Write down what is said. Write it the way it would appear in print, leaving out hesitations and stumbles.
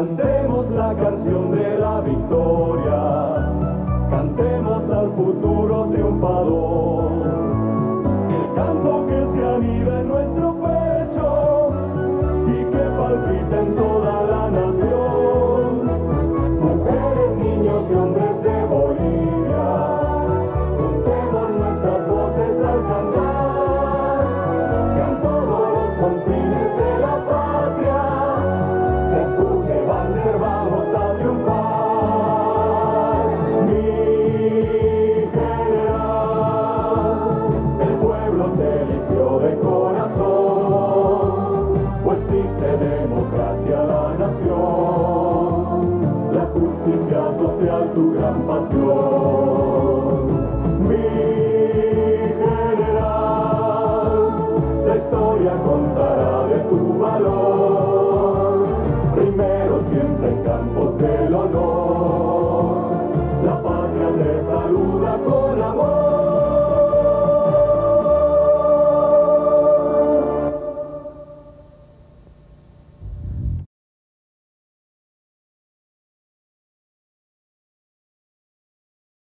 Cantemos la canción de la victoria, cantemos al futuro triunfador. El canto que se anida en nuestro pecho y que palpita en toda la nación. Mujeres, niños y hombres de Bolivia, juntemos nuestras voces al cantar, que en todos los confines de la patria se escuche Banzer, vamos a triunfar. Mi general, el pueblo te eligió de corazón, pues existe democracia la nación, la justicia social tu gran pasión. Mi general, la historia contará de tu valor, primero siempre en campos de